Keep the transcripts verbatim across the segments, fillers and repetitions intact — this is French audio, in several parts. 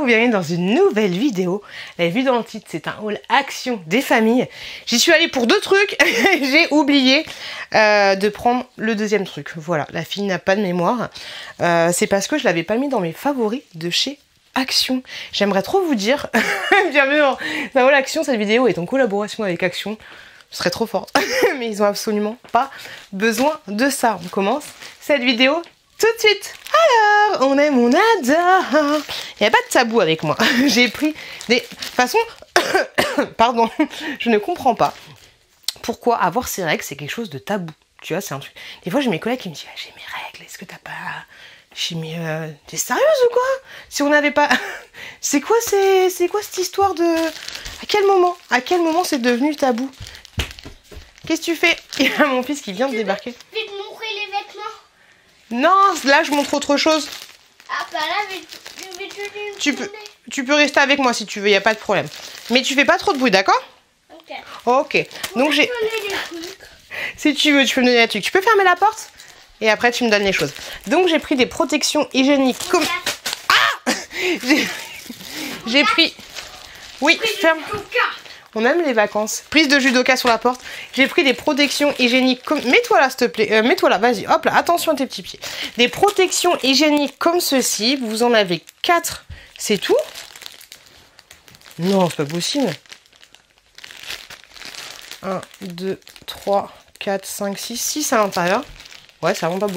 vous bienvenue dans une nouvelle vidéo. La vue dans le titre, c'est un haul action des familles. J'y suis allée pour deux trucs. J'ai oublié euh, de prendre le deuxième truc. Voilà, la fille n'a pas de mémoire. Euh, c'est parce que je l'avais pas mis dans mes favoris de chez Action. J'aimerais trop vous dire, bienvenue dans la haul action. Cette vidéo est en collaboration avec Action. Je serais trop forte, mais ils ont absolument pas besoin de ça. On commence cette vidéo tout de suite. Alors, on aime, on adore. Il n'y a pas de tabou avec moi. J'ai pris des... De toute façon, pardon, je ne comprends pas pourquoi avoir ses règles, c'est quelque chose de tabou. Tu vois, c'est un truc... Des fois, j'ai mes collègues qui me disent ah, « J'ai mes règles, est-ce que t'as pas... » Je dis « Mais euh, t'es sérieuse ou quoi? Si on n'avait pas... » C'est quoi, c'est... c'est quoi cette histoire de... À quel moment À quel moment c'est devenu tabou? Qu'est-ce que tu fais? Il y a mon fils qui vient de débarquer. Je vais te montrer les vêtements. Non, là je montre autre chose. Ah bah là, je vais te donner une tu peux, tu peux rester avec moi si tu veux, il n'y a pas de problème. Mais tu fais pas trop de bruit, d'accord? Ok. Ok. Donc j'ai... Si tu veux, tu peux me donner la truc. Tu peux fermer la porte? Et après tu me donnes les choses. Donc j'ai pris des protections hygiéniques comme... Ah J'ai pris... Oui, ferme. On aime les vacances. Prise de judoka sur la porte. J'ai pris des protections hygiéniques comme... Mets-toi là, s'il te plaît. Euh, Mets-toi là, vas-y. Hop là, attention à tes petits pieds. Des protections hygiéniques comme ceci. Vous en avez quatre. C'est tout? Non, c'est pas possible. un, deux, trois, quatre, cinq, six. six à l'intérieur. Ouais, ça rend pas beau.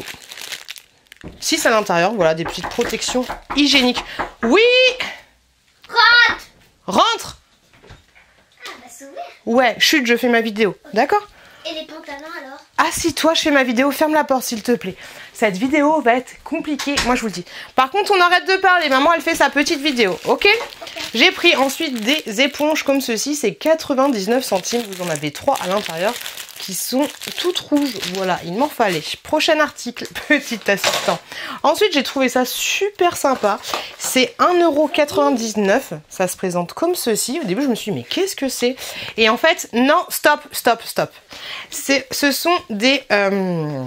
six à l'intérieur. Voilà, des petites protections hygiéniques. Oui! Rentre! Rentre! S'ouvrir. Ouais, chut, je fais ma vidéo, d'accord? Et les pantalons alors? Assis-toi, je fais ma vidéo, ferme la porte s'il te plaît. Cette vidéo va être compliquée, moi je vous le dis. Par contre, on arrête de parler, maman elle fait sa petite vidéo, ok? Okay. J'ai pris ensuite des éponges comme ceci, c'est quatre-vingt-dix-neuf centimes, vous en avez trois à l'intérieur qui sont toutes rouges, voilà, il m'en fallait. Prochain article, petit assistant. Ensuite, j'ai trouvé ça super sympa, c'est un euro quatre-vingt-dix-neuf, ça se présente comme ceci. Au début, je me suis dit, mais qu'est-ce que c'est? Et en fait, non, stop, stop, stop. Ce sont des, euh,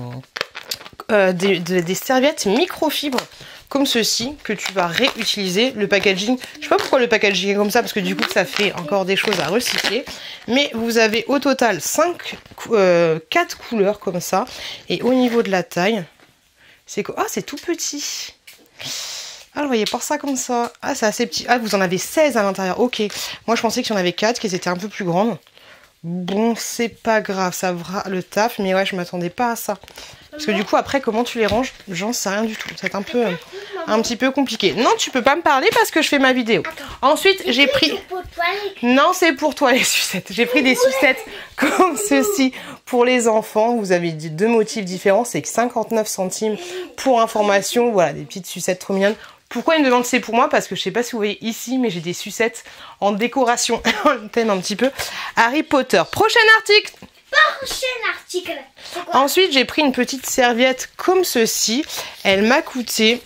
euh, des, des, des serviettes microfibres comme ceci que tu vas réutiliser. Le packaging, je sais pas pourquoi le packaging est comme ça parce que du coup ça fait encore des choses à recycler, mais vous avez au total cinq, euh, quatre couleurs comme ça. Et au niveau de la taille, c'est quoi? Ah, c'est tout petit. Ah, je voyais pas ça comme ça. Ah, c'est assez petit. Ah, vous en avez seize à l'intérieur. Ok, moi je pensais qu'il y en avait quatre, qu'elles étaient un peu plus grandes. Bon, c'est pas grave, ça fera le taf, mais ouais, je m'attendais pas à ça. Parce que du coup, après, comment tu les ranges? J'en sais rien du tout. C'est un peu, un petit peu compliqué. Non, tu peux pas me parler parce que je fais ma vidéo. Ensuite, j'ai pris... Non, c'est pour toi les sucettes. J'ai pris des sucettes comme ceci pour les enfants. Vous avez deux motifs différents. C'est cinquante-neuf centimes pour information. Voilà, des petites sucettes trop mignonnes. Pourquoi ils me demandent c'est pour moi? Parce que je sais pas si vous voyez ici, mais j'ai des sucettes en décoration. On thème un petit peu Harry Potter. Prochain article. Prochain article. Ensuite, j'ai pris une petite serviette comme ceci. Elle m'a coûté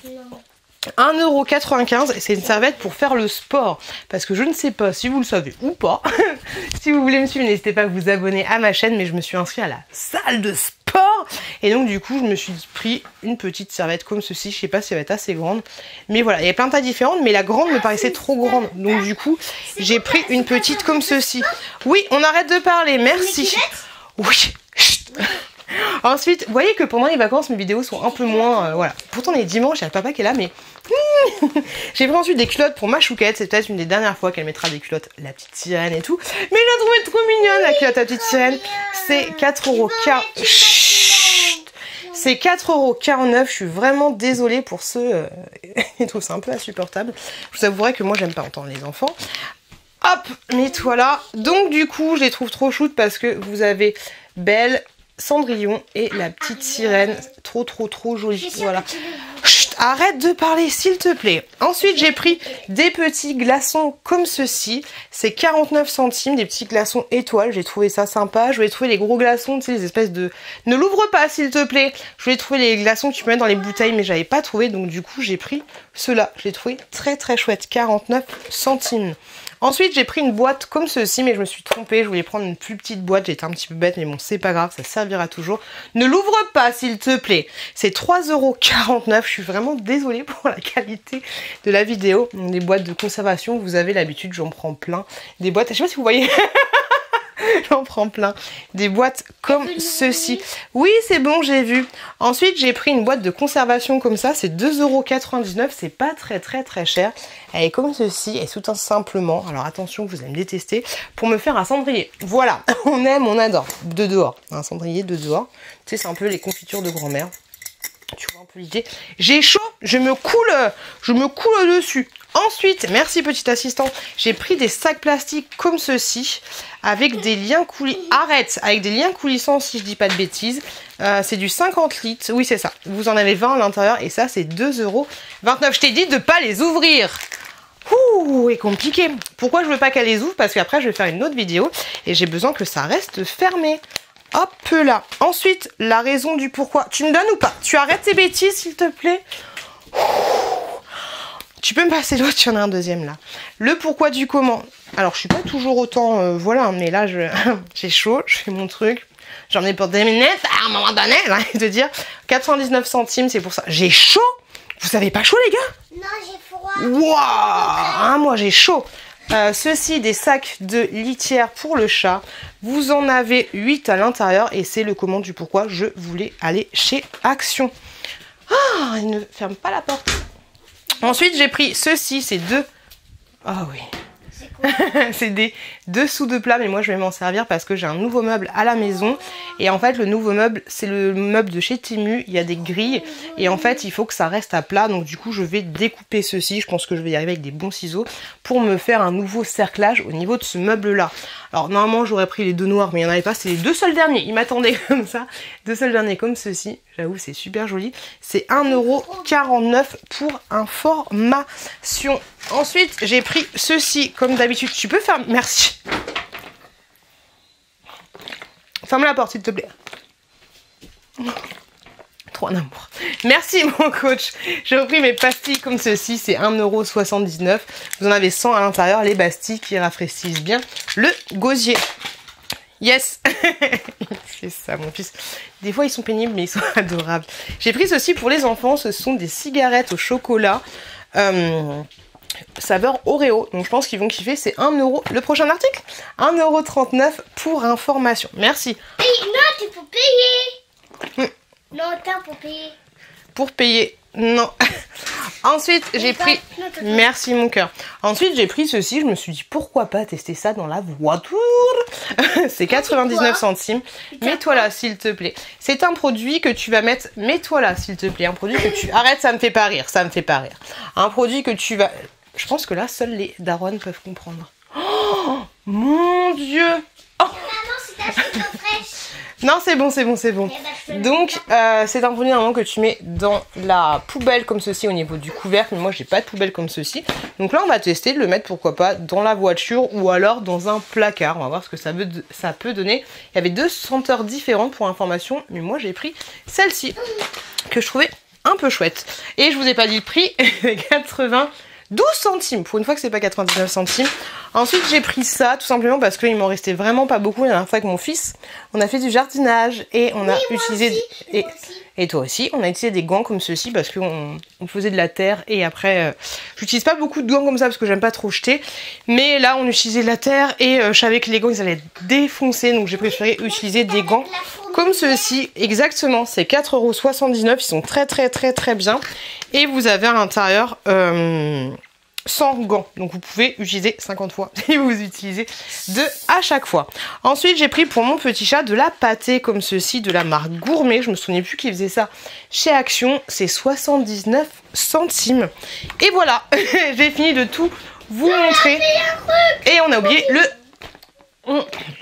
un euro quatre-vingt-quinze. C'est une serviette pour faire le sport. Parce que je ne sais pas si vous le savez ou pas. Si vous voulez me suivre, n'hésitez pas à vous abonner à ma chaîne. Mais je me suis inscrite à la salle de sport. Et donc du coup, je me suis pris une petite serviette comme ceci. Je sais pas si elle va être assez grande. Mais voilà, il y a plein de tailles différentes. Mais la grande me paraissait trop grande. Donc du coup, j'ai pris une petite comme ceci. Oui, on arrête de parler. Merci. Oui. Chut. Ensuite, vous voyez que pendant les vacances, mes vidéos sont un peu moins... Euh, voilà. Pourtant, on est dimanche, il y a le papa qui est là, mais... J'ai pris ensuite des culottes pour ma chouquette. C'est peut-être une des dernières fois qu'elle mettra des culottes, la petite sirène et tout. Mais je la trouvais trop mignonne, la culotte, la petite sirène. C'est quatre euros quarante-neuf. C'est quatre euros quarante-neuf. Je suis vraiment désolée pour ceux euh, qui trouvent ça un peu insupportable. Je vous avouerai que moi, j'aime pas entendre les enfants. Hop, mets-toi là. Donc du coup, je les trouve trop chouettes parce que vous avez Belle, Cendrillon et la petite sirène. Trop, trop, trop jolie. Voilà. Chut, arrête de parler, s'il te plaît. Ensuite, j'ai pris des petits glaçons comme ceci. C'est quarante-neuf centimes, des petits glaçons étoiles. J'ai trouvé ça sympa. Je voulais trouver les gros glaçons, tu sais, les espèces de... Ne l'ouvre pas, s'il te plaît. Je voulais trouver les glaçons que tu peux mettre dans les bouteilles, mais j'avais pas trouvé. Donc du coup, j'ai pris ceux-là. Je l'ai trouvé très, très chouette. quarante-neuf centimes. Ensuite, j'ai pris une boîte comme ceci, mais je me suis trompée. Je voulais prendre une plus petite boîte. J'étais un petit peu bête, mais bon, c'est pas grave, ça servira toujours. Ne l'ouvre pas, s'il te plaît. C'est trois euros quarante-neuf. Je suis vraiment désolée pour la qualité de la vidéo. Des boîtes de conservation, vous avez l'habitude, j'en prends plein. Des boîtes, je sais pas si vous voyez... J'en prends plein. Des boîtes comme ceci. Oui, c'est bon, j'ai vu. Ensuite, j'ai pris une boîte de conservation comme ça. C'est deux euros quatre-vingt-dix-neuf. C'est pas très très très cher. Elle est comme ceci. Elle soutient simplement. Alors attention, vous allez me détester. Pour me faire un cendrier. Voilà. On aime, on adore. De dehors. Un cendrier de dehors. Tu sais, c'est un peu les confitures de grand-mère. Tu vois un peu l'idée. J'ai chaud. Je me coule. Je me coule dessus. Ensuite, merci petit assistant, j'ai pris des sacs plastiques comme ceci, avec des liens coulissants, arrête, avec des liens coulissants si je dis pas de bêtises, euh, c'est du cinquante litres, oui c'est ça, vous en avez vingt à l'intérieur et ça c'est deux euros vingt-neuf, je t'ai dit de pas les ouvrir. Ouh, c'est compliqué. Pourquoi je veux pas qu'elle les ouvre? Parce qu'après je vais faire une autre vidéo et j'ai besoin que ça reste fermé. Hop là. Ensuite, la raison du pourquoi, tu me donnes ou pas? Tu arrêtes tes bêtises s'il te plaît. Ouh. Tu peux me passer l'autre, il y en a un deuxième là. Le pourquoi du comment. Alors je suis pas toujours autant, euh, voilà, mais là je j'ai chaud, je fais mon truc. J'en ai pour des minutes, à un moment donné, j'ai envie de dire. quatre-vingt-dix-neuf centimes, c'est pour ça. J'ai chaud. Vous avez pas chaud les gars? Non, j'ai froid. Waouh, hein, moi j'ai chaud. Euh, Ceci, des sacs de litière pour le chat. Vous en avez huit à l'intérieur et c'est le comment du pourquoi je voulais aller chez Action. Ah, il ne ferme pas la porte. Ensuite, j'ai pris ceci, c'est deux... Ah oui. C'est des dessous de plat, mais moi je vais m'en servir parce que j'ai un nouveau meuble à la maison. Et en fait, le nouveau meuble, c'est le meuble de chez Temu. Il y a des grilles et en fait, il faut que ça reste à plat. Donc du coup, je vais découper ceci. Je pense que je vais y arriver avec des bons ciseaux pour me faire un nouveau cerclage au niveau de ce meuble-là. Alors normalement, j'aurais pris les deux noirs, mais il n'y en avait pas. C'est les deux seuls derniers. Ils m'attendaient comme ça. Deux seuls derniers comme ceci. J'avoue, c'est super joli. C'est un euro quarante-neuf pour information. Ensuite, j'ai pris ceci, comme d'habitude. Tu peux faire... Merci. Ferme la porte, s'il te plaît. Trop d'amour. Merci, mon coach. J'ai repris mes pastilles comme ceci. C'est un euro soixante-dix-neuf. Vous en avez cent à l'intérieur. Les pastilles qui rafraîchissent bien le gosier. Yes. C'est ça mon fils. Des fois ils sont pénibles mais ils sont adorables. J'ai pris ceci pour les enfants. Ce sont des cigarettes au chocolat. Euh, saveur Oreo. Donc je pense qu'ils vont kiffer. C'est un euro. Le prochain article un euro trente-neuf pour information. Merci. Hey, non, tu peux payer. Mmh. Non, attends, pour payer. Pour payer. Non. Ensuite, j'ai pris... Merci mon cœur. Ensuite, j'ai pris ceci. Je me suis dit, pourquoi pas tester ça dans la voiture. C'est quatre-vingt-dix-neuf centimes. Mets-toi là, s'il te plaît. C'est un produit que tu vas mettre... Mets-toi là, s'il te plaît. Un produit que tu... Arrête, ça me fait pas rire. Ça me fait pas rire. Un produit que tu vas... Je pense que là, seuls les darons peuvent comprendre. Oh, mon Dieu. Oh. Maman, c'est ta chute d'eau fraîche. Non, c'est bon, c'est bon, c'est bon. Donc, euh, c'est un produit normalement que tu mets dans la poubelle comme ceci au niveau du couvercle. Mais moi, j'ai pas de poubelle comme ceci. Donc là, on va tester de le mettre, pourquoi pas, dans la voiture ou alors dans un placard. On va voir ce que ça, veut, ça peut donner. Il y avait deux senteurs différentes pour information. Mais moi, j'ai pris celle-ci que je trouvais un peu chouette. Et je vous ai pas dit le prix. quatre-vingt-douze centimes. Pour une fois que c'est pas quatre-vingt-dix-neuf centimes. Ensuite, j'ai pris ça tout simplement parce qu'il m'en restait vraiment pas beaucoup. La dernière fois avec mon fils, on a fait du jardinage et on a oui, utilisé... Aussi, et, et toi aussi, on a utilisé des gants comme ceux-ci parce qu'on on faisait de la terre et après... Euh, j'utilise pas beaucoup de gants comme ça parce que j'aime pas trop jeter. Mais là, on utilisait de la terre et euh, je savais que les gants, ils allaient être défoncés. Donc j'ai préféré utiliser des gants comme ceux-ci. Exactement, c'est quatre euros soixante-dix-neuf. Ils sont très très très très bien. Et vous avez à l'intérieur... Euh, sans gants, donc vous pouvez utiliser cinquante fois si vous utilisez deux à chaque fois. Ensuite, j'ai pris pour mon petit chat de la pâtée comme ceci de la marque Gourmet. Je me souvenais plus qu'ils faisaient ça chez Action. C'est soixante-dix-neuf centimes. Et voilà, j'ai fini de tout vous montrer. Et on a oublié le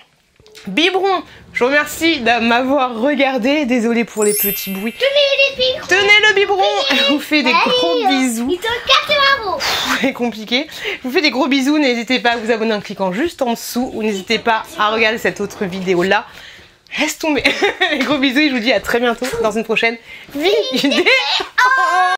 biberon. Je vous remercie de m'avoir regardé. Désolée pour les petits bruits. Tenez les biberons. Tenez le biberon. Je vous fais des gros bisous. Ils ont quatre euros. C'est compliqué. Je vous fais des gros bisous. N'hésitez pas à vous abonner en cliquant juste en dessous. Ou n'hésitez pas à regarder cette autre vidéo là. Laisse tomber. Les gros bisous. Et je vous dis à très bientôt dans une prochaine vidéo.